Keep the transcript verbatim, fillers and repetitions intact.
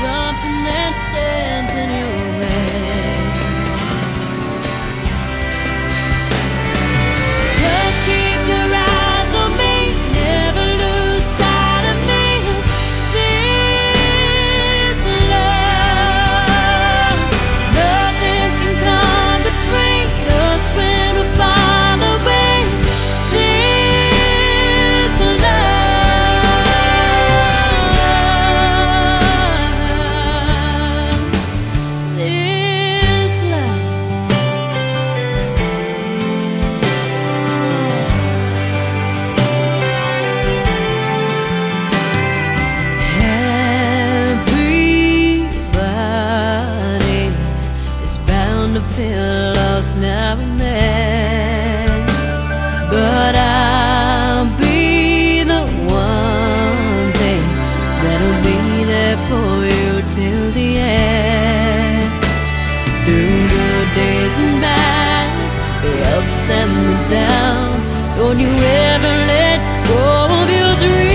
something that stands in your way. Just keep your eyes on me, never lose sight of me. This love, nothing can come between us when we find a way. This love, this love. Everybody is bound to feel lost now and then, but I'll be the one thing that'll be there for you till the end. Through good days and bad, the ups and the downs, don't you ever let go of your dreams.